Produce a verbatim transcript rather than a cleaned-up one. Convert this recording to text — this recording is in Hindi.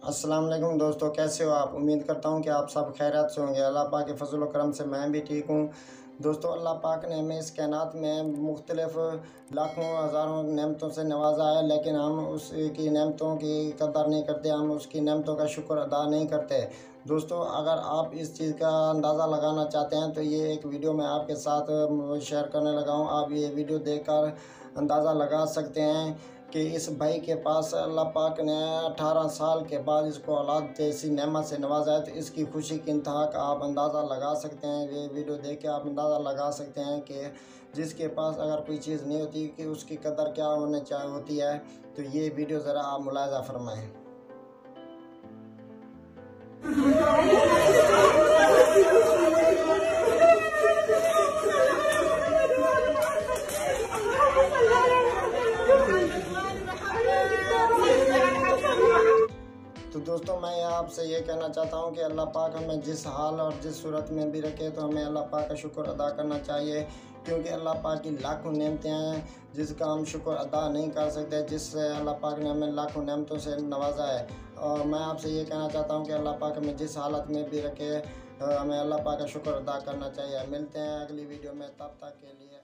अस्सलाम वालेकुम दोस्तों, कैसे हो आप। उम्मीद करता हूँ कि आप सब खैरियत से होंगे। अल्लाह पाक के फजल व करम से मैं भी ठीक हूँ। दोस्तों, अल्लाह पाक ने हमें इस कायनात में मुख्तलिफ़ लाखों हज़ारों नेमतों से नवाजा है, लेकिन हम उसकी नेमतों की कदर नहीं करते, हम उसकी नेमतों का शुक्र अदा नहीं करते। दोस्तों, अगर आप इस चीज़ का अंदाज़ा लगाना चाहते हैं तो ये एक वीडियो मैं आपके साथ शेयर करने लगा हूँ। आप ये वीडियो देखकर अंदाज़ा लगा सकते हैं कि इस भाई के पास अल्लाह पाक ने अठारह साल के बाद इसको औलाद जैसी नेमत से नवाजा है, तो इसकी खुशी की इंतहा का आप अंदाज़ा लगा सकते हैं। ये वीडियो देख के आप अंदाज़ा लगा सकते हैं कि जिसके पास अगर कोई चीज़ नहीं होती कि उसकी कदर क्या होने चाहिए होती है। तो ये वीडियो ज़रा आप मुलाहिज़ा फरमाएँ। तो दोस्तों, मैं आपसे ये कहना चाहता हूँ कि अल्लाह पाक हमें जिस हाल और जिस सूरत में भी रखे, तो हमें अल्लाह पाक का शुक्र अदा करना चाहिए, क्योंकि अल्लाह पाक की लाखों नेमतें हैं जिसका हम शुक्र अदा नहीं कर सकते, जिससे अल्लाह पाक ने हमें लाखों नेमतों से नवाजा है। और मैं आपसे ये कहना चाहता हूँ कि अल्लाह पाक हमें जिस हालत में भी रखे, हमें अल्लाह पाक का शुक्र अदा करना चाहिए। मिलते हैं अगली वीडियो में, तब तक के लिए।